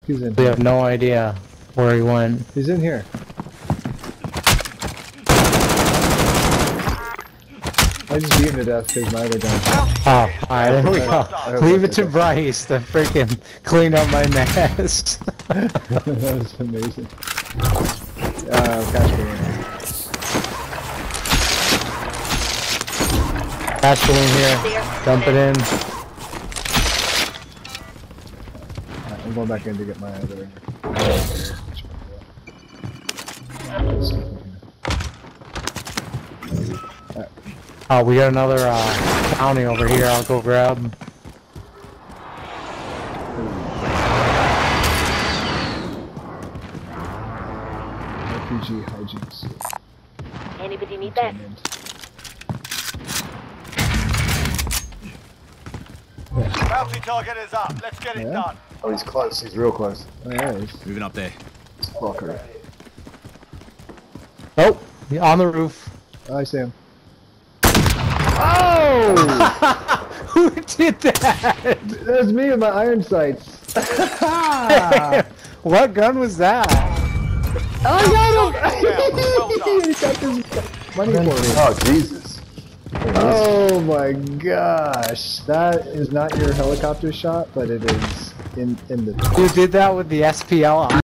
He's in We here. have no idea where he went. He's in here. I just beat him to death because my other gun. Oh, alright, there we go. hope Leave it that's to okay. Bryce to freaking clean up my mess. That was amazing. Cash balloon. Cash balloon here. Dump it in. I'm going back in to get my other. Oh, we got another bounty over here. I'll go grab. RPG hijinks. Anybody need that? Bounty target is up. Let's get it done. Oh, he's close. He's real close. Oh, yeah, he's Moving up there. Fucker. Oh, on the roof. I see him. Oh! Who did that? That's me with my iron sights. What gun was that? I got him! Well done. He got this money for me. Oh, Jesus. Oh my gosh. That is not your helicopter shot, but it is in the... You did that with the SPL.